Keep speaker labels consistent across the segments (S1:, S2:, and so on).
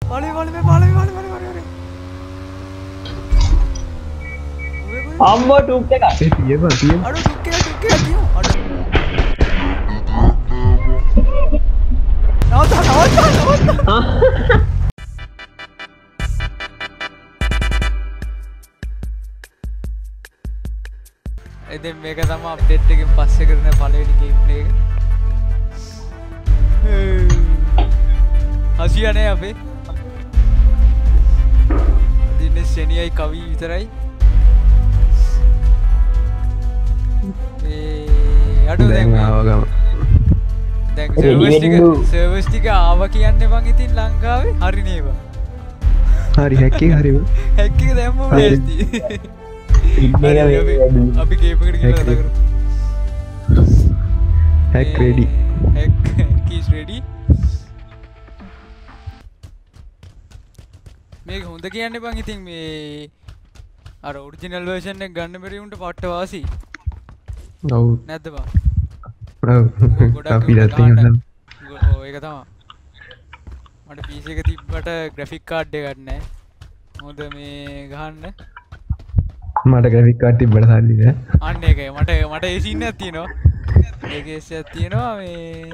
S1: අම්මෝ ටුක් එක.
S2: ඒ තියපන් තියපන්.
S3: අර ටුක් එක තියමු. අර නවත්ත. ඉතින් මේක තමයි අප්ඩේට් එකෙන් පස්සේ කරන පළවෙනි ගේම් ප්ලේ එක. හසියනේ අපේ. දිනේ සෙනියයි කවි විතරයි. අඩු දැන්
S2: ආවගම.
S3: දැන් සර්වර්ස් ටික ආවා කියන්නේ මං ඉතින් ලංකාවේ හරි නේද?
S2: හරි හැක් එක හරිම.
S3: හැක් එක දැම්මම ලේස්ති. අපි ගේම් එකට ගිහලා කතා කරමු.
S2: හැක් රෙඩි.
S3: හැක් කීස් රෙඩි. මේක හොඳ කියන්නේ බං ඉතින් මේ අර ඔරිජිනල් version එක ගන්න බැරි උන්ට පට්ට වාසි.
S2: ඔව්.
S3: නැද්ද බං?
S2: ඔව්. අපි දැක්කේ නේද?
S3: ඔව් ඒක තමයි. මට PC එක තිබ්බට graphic card එකක් නැහැ. හොඳ මේ ගහන්න.
S2: මට graphic card තිබ්බට සල්ලි නෑ.
S3: අන්න ඒකයි මට ඒ scene එකක් තියෙනවා. ඒකේ එකක් තියෙනවා මේ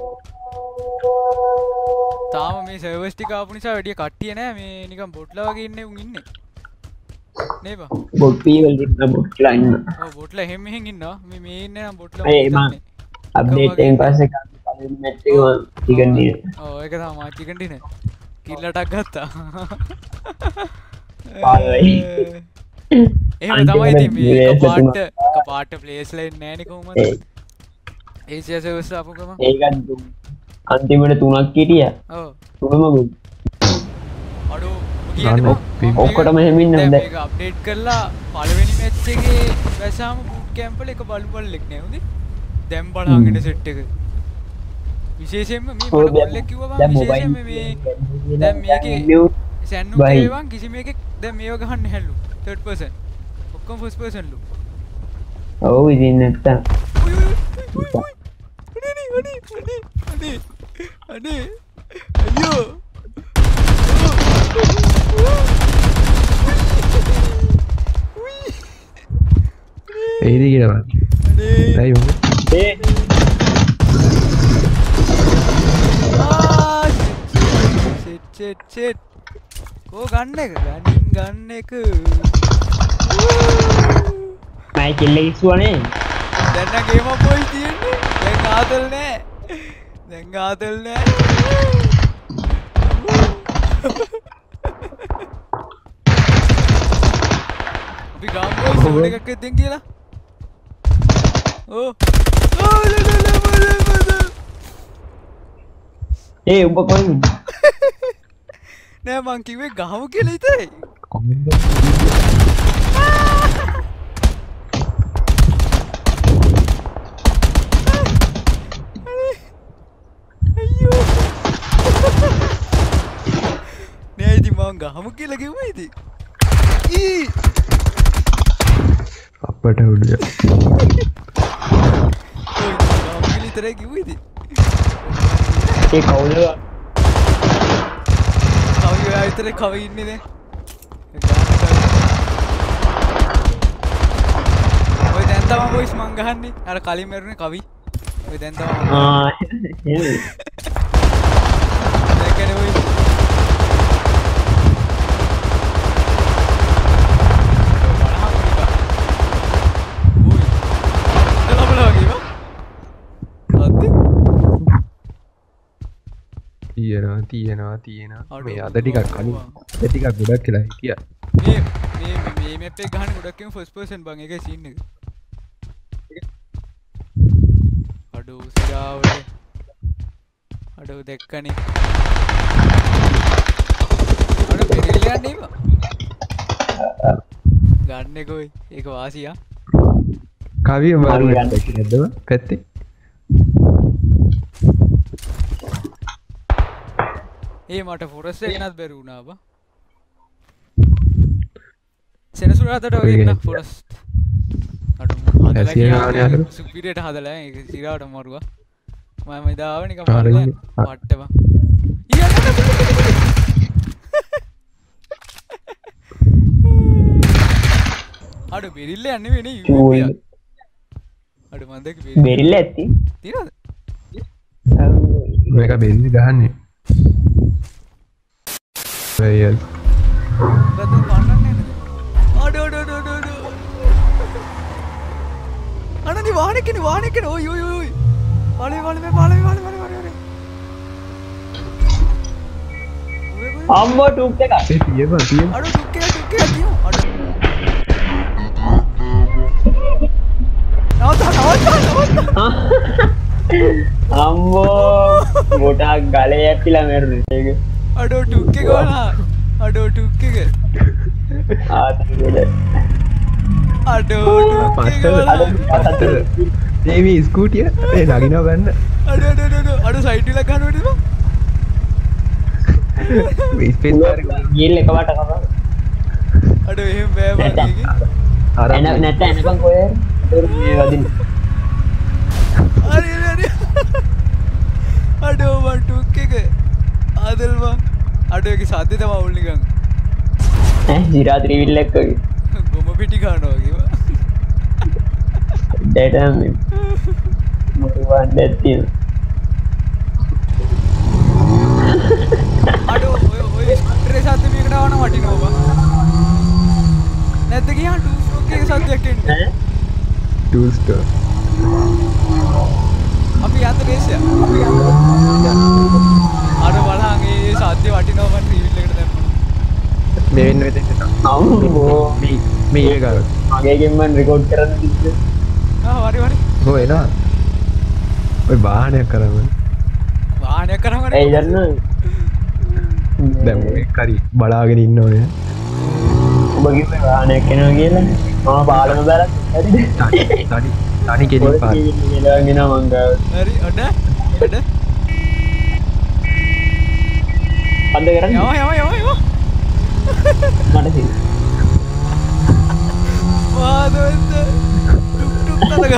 S3: තාම මේ සර්වර්ස් ටික ආපු නිසා වැඩි කට්ටිය නෑ මේ නිකන් බොට්ලා වගේ ඉන්නේ උන් ඉන්නේ. නේ බං.
S1: බොට් පීවල් ඉන්න බොට්ලා ඉන්න.
S3: ඔව් බොට්ලා එහෙම මෙහෙන් ඉන්නවා. මේ ඉන්නේ නම් බොට්ලා.
S1: ඒ මම අප්ඩේට් එකෙන් පස්සේ පළවෙනි මැච් එක චිකන් ඩිනර්.
S3: ඔව් ඒක තමයි චිකන් ඩිනර්. කිල්ලටක් ගත්තා.
S1: පාරයි.
S3: එහෙම තමයි ඉතින් මේ කපාට ප්ලේස්ලා ඉන්නේ නෑනේ කොහොමද? ඒසියා සර්වර්ස් ආපු ගමන්
S1: ඒකත් අන්තිමට 3ක් හිටියා.
S3: ඔව්.
S1: තුනම ගොඩ.
S3: අඩෝ කියන්නේ
S1: ඔක්කොටම එහෙම ඉන්න හොඳයි.
S3: මේක අප්ඩේට් කරලා පළවෙනි මැච් එකේ වැසාම බූට් කැම්ප් වල එක බලුපල්ලෙක් නේ උදේ. දැන් බලහන් සෙට් එක. විශේෂයෙන්ම මේ බලුපල්ලෙක් කිව්වා බං විශේෂයෙන්ම මේ දැන් මේකේ සැන්නු කේවන් කිසිම එකෙක් දැන් මේව ගහන්න හැලු. third person. ඔක්කොම first person ලු.
S1: ඔව් ඉතින් නැත්තම්.
S3: අනේ අයියෝ
S2: ඒද කියලා අනේ අයියෝ
S1: ඒ
S3: චෙට් කෝ ගන්න එක ගන්න එක
S1: මයි කිල්ල ඉස්සුවනේ
S3: දැන් නම් ගේම පොයි තියෙන්නේ දැන් ආතල් නෑ අපි ගාම්බෝයි සෝඩ එකක් දෙන්න කියලා ඕ
S1: ඒ උඹ කොහෙන්ද
S3: නෑ මං කිව්වේ ගහමු කියලා හිතේ නෑ ඉතින් මං ගහමු කියලා කිව්වා ඉතින් ඊ
S2: අපට උඩ
S3: ඔය ගහමු කියලා විතරයි කිව්වා ඉතින්
S1: ඒ කවුද
S3: කවි ඔයා විතරයි කවි ඉන්නේ නේ ඔය දැන් තමයි බොයිස් මං ගහන්නේ අර කලින් මරුනේ කවි ඔය දැන් තමයි දැක්කනේ ඔය
S2: තියෙනවා මේ අද ටිකක් කලින් ටිකක් ගොඩක් කියලා හිටියා
S3: මේ මැප් එක ගහන්නේ ගොඩක් කියමු ෆස්ට් පර්සන් බං ඒකේ සීන් එක අඩෝ සිරාවට අඩෝ දැක්කනේ අඩෝ පෙරෙලියන්නේ නේම ගන්න කොයි ඒක වාසියා
S2: කවිය මාරු ගන්න නැද්ද පැත්තේ
S3: ඒ මට ෆොරස්ට් එක නත් බැරි වුණා බා සෙනසුරාදට වගේ න ෆොරස්ට් අඩු හදලා සුපිරියට හදලා ඒක සිරාවට මරුවා මම ඉදාව නිකන් පට්ටම අඩු බෙරිල්ල යන්නේ වෙන්නේ UAV එක. අඩු මන් දැක්ක
S1: බෙරිල්ල ඇති.
S3: තියනවද?
S2: මේක බෙල්ලි ගහන්නේ. වෙයල්.
S3: රතු කන්නන්නේ නේද? අඩු අඩු අඩු අඩු අඩු. අනනි වාහනේ ඔයි ඔයි ඔයි. පාලේ.
S1: අම්මෝ ටුක් එක.
S2: ඒ තියපන්.
S3: අඩු ටුක් එක තියමු. අඩු. නවත්ත.
S1: අම්මෝ ගොඩක් ගලේ ඇපිලා මැරුණේ ඒක.
S3: අඩෝ ටුක් එක වලා. අඩෝ ටුක් එක.
S1: ආතතියද.
S3: අඩෝ ටුක් එක වලා.
S2: ඒ මේ ස්කූටිය ඒ නගිනවා ගන්න.
S3: අඩෝ සයිඩ් එක ගන්නවද බං?
S2: මේ ස්පේස් බාර් එක
S1: ගිල් එක වට කපා.
S3: අඩෝ එහෙම බෑ බං ඒකේ.
S2: අර
S1: නැත්නම් එනකන් කොහෙද? මේ වදින්න.
S3: අරි අඩෝ මන් ටුක් එක ආදල් බං අඩෝ ඒකේ සද්දේ තමයි අවුල් නිකන්
S1: සිරා ත්‍රිවිල් එක්ක වගේ.
S3: ගොම පිටි ගන්නවා වගේ බං
S1: ඩේටම් මොකක්ද දැක්තිය.
S3: අඩෝ ඔය ස්කූටරේ සද්ද මේකට ආවනම් වටිනවා බං නැද්ද ගියා ටූ ස්ට්‍රෝක් එකේ සද්දයක් එන්නේ
S2: ටූල් ස්ටෝර්
S3: අපි යන්න දේශය අර බලහන් ඒ සද්දේ වටිනවා මන් ටීවී එකට දැම්මා
S2: මේ වෙන්න වෙද
S1: අම්මෝ
S2: මේ එක ගන්න
S1: මගේ ගෙන් මන් රෙකෝඩ් කරන්න තිබ්බේ.
S3: වරි
S2: ඔය එනවා ඔය වාහනයක් කරමු
S3: වාහනයක් කරම
S1: ඒ දන්න
S2: දැන් ඔය කරි බලාගෙන ඉන්න ඔය
S1: ඔබ කිව්වේ වාහනයක් එනවා කියලා. මම බාලම බැලක් හරිද?
S2: තනි කෙලින් පාර
S1: ගෙලාගෙන මං ගාව.
S3: හරි අඩ
S1: පන්ද කරන්නේ.
S3: යව
S1: මට සිල්.
S3: වාදවෙන්ද ටුක් නදගා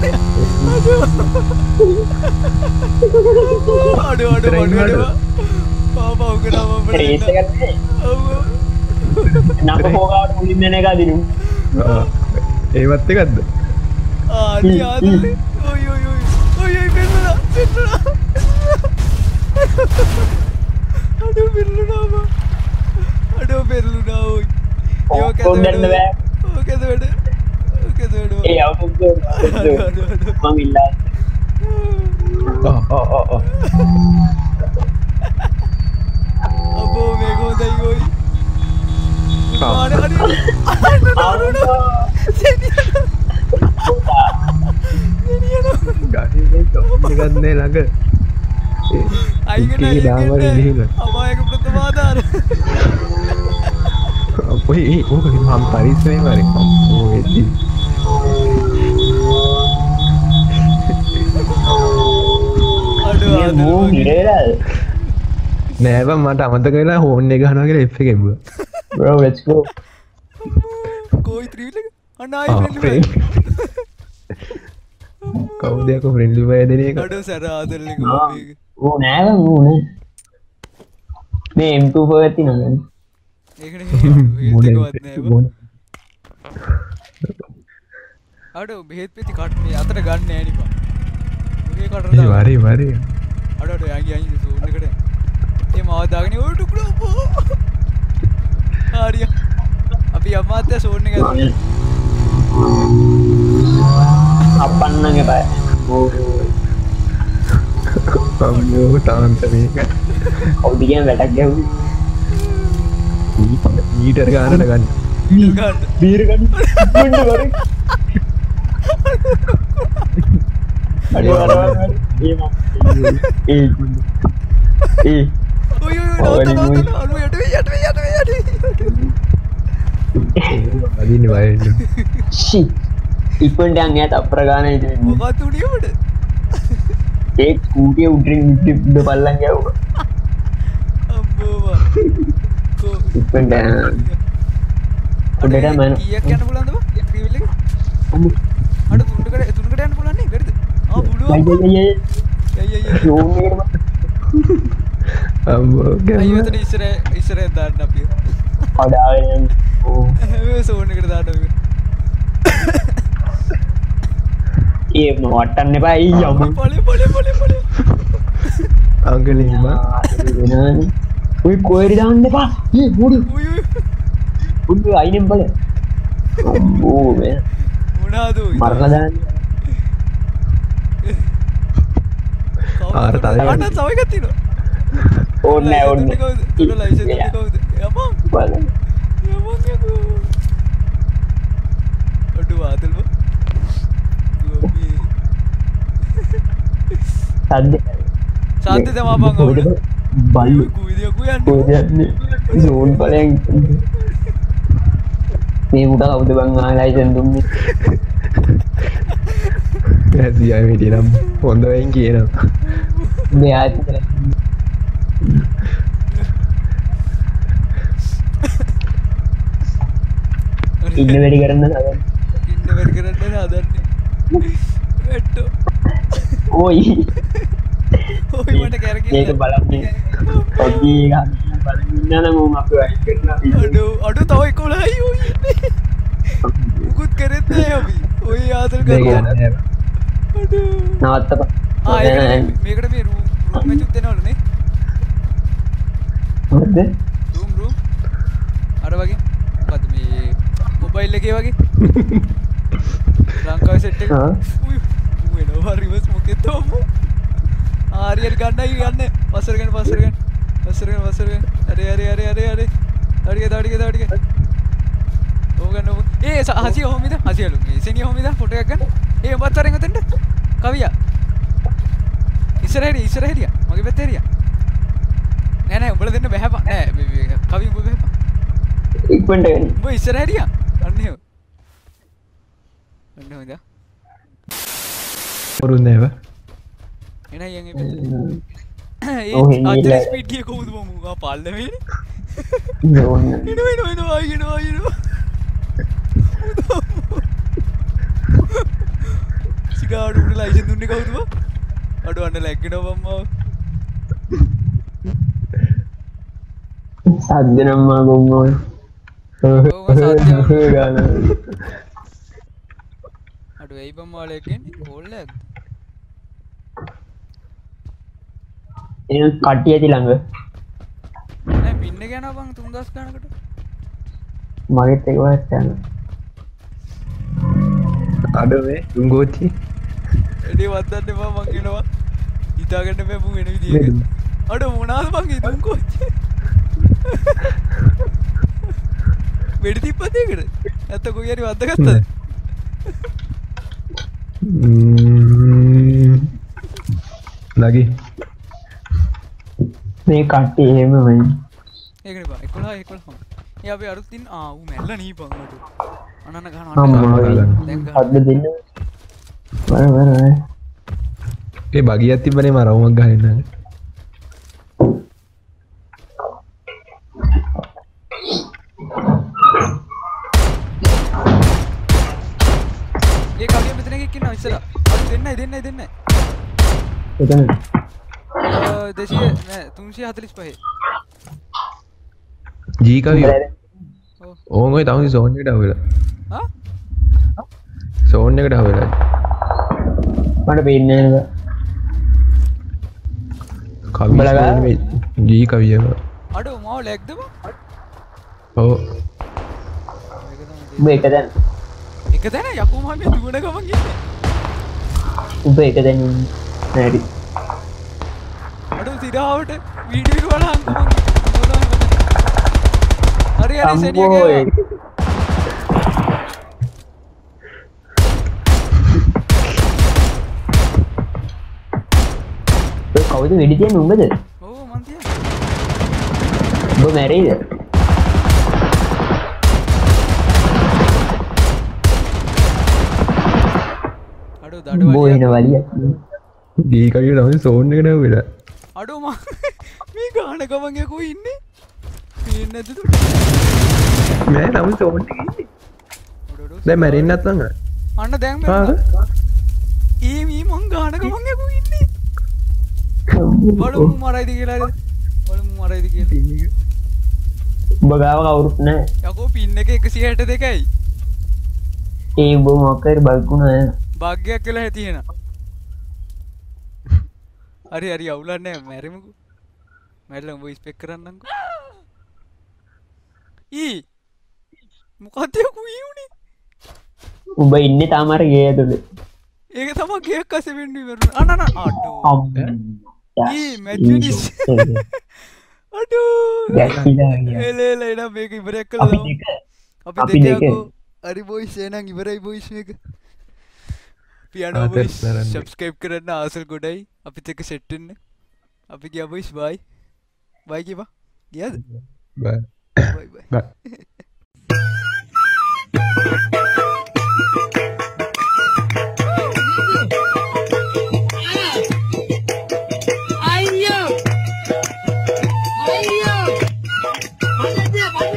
S3: අඩු පාපව කරාම
S1: රේස් එකක් නේ. නම්බර් 4 ගාවට මුලින්ම එන එක අදිනු.
S2: ඒවත් එකක්ද
S3: ආනි ආදල්ලේ ඔයි පෙන්නුනා අඩෝ පෙරලුනා ඔයි
S1: කොන්දන්න බෑ.
S3: ඕකද වැඩ
S1: ඒ අවුරුදු මම ඉල්ලා.
S3: අබෝ මේක හොඳයි ඔයි
S2: ගන්නේ ළඟ
S3: අමායක ප්‍රථමාධාර
S2: ඔය ඕක මම පරිස්සමෙන් වරේ ඔය එද්දි
S1: මෝ හිරේලාද?
S2: නෑ බං මට අමතක වෙලා හෝන් එක ගහනවා කියලා F එක එඹුවා
S1: bro let's go.
S3: කෝයි ත්‍රිවිල් එක අන්න ආයි ෆ්‍රෙන්ඩ්ලි
S2: කවුද යකෝ ෆ්‍රෙන්ඩ්ලි බය දෙන එක
S3: අඩෝ සැර ආදල් එක
S1: ඌ නෑ බං ඌ නෑ. මේ M2 පොගත්ති නේද?
S3: ඒකනේ හේතුකවත් නෑ බං අඩෝ බෙහෙත් පෙති කට් මේ අතට ගන්න නෑ නේ බං ඔගේ කටට දාන්න
S2: වරේ
S3: අඩෝ යංගි සෝන් එකට ඒ මාව දාගෙන ඔය ටුක්ඩෝ පෝ හරිය අපි අමාත්‍ය සෝන් එක
S1: අපන්නගේ බය.
S2: අම්මෝ තාන්ත මේක
S1: කවුද කියන වැටක් ගැහුවේ?
S2: මීටර ගානට ගන්න
S3: ගන්න
S1: බීර ගන්න. මුන්න වරේ. අඩේ
S3: ඔය නෝතන අනු යට
S2: අදින්න බයෙන්න
S1: shit. ඉක්මනට යන්න යාට අප්‍රගාන ඉතින්.
S3: මොකක්ද උනේ උඩ
S1: ඒ ස්කූටිය උඩින් උඩ පල්ලන් ගැව්වා.
S3: අම්බෝවා
S1: ඉක්මනට උඩට මම
S3: කීයක් යන්න පුළුවන්ද බං ත්‍රිවිල් එක අඩ තුනකට යන්න පුළුවන් නේ බැරිද ආ පුළුවන් අයිය
S2: අම්මෝ
S3: අයියෝ එතන ඉස්සරහ දාන්න අපි
S1: අඩාවෙන් ඕ
S3: සෝන් එකට දාන්න අපි
S1: ඒ වටන්න එපා ඊ යම
S3: පොලේ
S2: අංකලීම
S1: ඔය කොහෙරි දාන්න එපා ඊ මුඩු උඩු අයිනෙන් බල අම්බෝ මේ
S3: මොනාද
S1: මරලා දාන්න
S2: ආර තව
S3: අන්න තව එකක් තියෙනවා
S1: ඕනේ ඕනේ
S3: කවුද ලයිසන්ස් එක කවුද යමන්
S1: බලන්න
S3: යමන් යකෝ අඩු ආදල්ව සාද්ද තමා බං අවුල
S1: බල්ලු
S3: කුයිදිය කුයන්නේ
S1: කොහෙද යන්නේ සෝන් බලයන් මේ මුට කවුද බං ලයිසන් දුන්නේ
S2: ඇසියා මිටි නම් හොඳ වෙන් කියනවා
S1: මෙයා ඉන්න වැඩි කරන්න හදන්න
S3: ඉන්න වැඩි කරන්න හදන්නේ වැට්ටෝ
S1: ඕයි
S3: ඔයි මට කැරකිල්ල
S1: ඒක බලන්නේ ඔකී බලන්න නම් අපි වයින් කරනවා
S3: අඩු තව 11යි ඔය ඉන්නේ මුකුත් කරෙත් නෑ අපි ඔය ආතල් කරලා අඩු
S1: නවත්තපන්
S3: මේකට මේ රූම් එකක් දෙනවලු නේ
S1: මොකද
S3: රූම් අර වගේ මොකද්ද මේ මොබයිල් එකේ වගේ ලංකාවේ සෙට් එක උයි වෙනවා රිවර්ස් මොකෙද තෝමු ආරියට ගන්නයි ගන්න පස්සර ගන්න අරේ ඕගන්න ඒ හසිය හොමිද හසියලු මේ සෙනිය හොමිද ෆොටෝ එකක් ගන්න ඒ ඔබත් අරන් උතෙන්ට කවියා ඉස්සරහිරියා මගේ පැත්තේ හරියා නෑ උඹලා දෙන්න බහැපා නෑ කවි උඹ බහැපා
S1: ඉක්මනට ගන්න
S3: උඹ ඉස්සරහිරියා අන්න එහෙම අන්න හොඳ
S2: වරුන්නේව
S3: එනයි යන්නේ පැත්තට ඒ අතර ස්පීඩ් ගිය කොහොමද මම පාල්ල වෙන්නේ එනවා සිගාඩු උඩ ලයිසන් දුන්නේ කවුද බං අඩු අන්න ලැග්ගෙනවා බම්මා
S1: සද්දනම්මා ගොම්මෝ ගාන
S3: අඩු එයි බම්මා ලැග්ගෙන්නේ ඕල්ලක්
S1: එන කට්ටිය ඇති ළඟ
S3: නෑ පින්න එක යනවා බං 3000 ගණනකට
S1: මගෙත් එක වත් යන
S2: අඩ මේ තුංගෝච්චි
S3: එඩේ වද්දන්න එපා මං එනවා හිතාගන්න බෑ මු වෙන විදිහකට අඩ මොනාද බං ඒ තුංගෝච්චි වෙඩි තිබ්බද ඒකට නැත්නම් කොයි හරි වද්දගත්තද
S2: නගි
S1: මේ කට්ටිය එහෙමමයි
S3: ඒකනේ බං 11 ඒ අපි අරුත් තින් ඌ මැල්ලා නී බං අඩු අනන ගහන
S1: දැන් හද්ද දෙන්න වර
S2: ඒ බගියක් තිබ්බනේ මම රවුමක් ගහන්න නෑ
S3: ඒ කවිය මෙතන එකක් ඉන්නවා ඉස්සලා අර දෙන්නයි
S1: එතන
S3: 345
S2: ජී කවිය ඕන් ඔය තවම සෝන් එකට ආවෙලා
S3: ආ
S2: සෝන් එකට ආවෙලා
S1: මට පේන්නේ නෑ
S2: කවිය නෙමෙයි ජී කවිය
S3: අඩෝ මාව ලැග්ද බං
S2: ඔව්
S1: උඹ එක දැන්
S3: යකෝ මම මේ දුවන ගමන් ඉන්නේ
S1: උඹ එක දැන් නැරි
S3: අඩෝ සිරාවට වීඩියෝ එක බලන්න හරි සෙනිය ගියා
S1: කවුද වෙඩි තියන්නේ උඹද
S3: ඔව් මන් තියන්නේ
S1: උඹ මැරෙයිද
S3: අඩෝ දඩ
S1: බෝහින වලියක්
S2: ජී කවිය තමයි සෝන් එකට ආවෙලා
S3: අඩෝ මම මේ ගාන ගමන් යකෝ ඉන්නේ පේන්නේ නැද්ද
S2: මෑ නම් සෝන් එකේ ඉන්නේ දැන් මැරෙන්නේ නැත්නම්
S3: අන්න දැන් මම මේ මං ගාන ගමන් යකෝ ඉන්නේ බලමු මරයිද කියලා
S1: උඹ ගාව කවුරුත් නැහැ
S3: යකෝ පින් එක 162යි
S1: ඒ උඹ මොකක් හරි බලකුණා
S3: භාග්‍යයක් කියලා ඇති එහෙනම්. හරි හරි අවුලක් නැහැ මැරෙමුකෝ. මැරලා උඹ ස්පෙක් කරන්නම්කෝ. මොකක්ද යකෝ උනේ?
S1: උඹ ඉන්නේ තාම අර ගේ ඇතුලේ.
S3: ඒක තමයි ගේක් අස්සේ වෙන්නේ ඉවරුණා. අනන අඩෝ. මැචුනිස්. අඩෝ. එලෙල එනම් මේක ඉවරයක් කළා. අපි දෙකෝ. හරි බොයිස් එහෙනම් ඉවරයි බොයිස් මේක. පියානෝ බොයිස් සබ්ස්ක්‍රයිබ් කරන්න ආසල් ගොඩයි. අපිත් එක්ක සෙට් වෙන්න. අපි ගියා බොයිස් බයි. බයි කියපන්. ගියාද?
S2: බයි.
S3: බයි බයි.
S2: බයි.
S4: Ayo, ayo, ayo,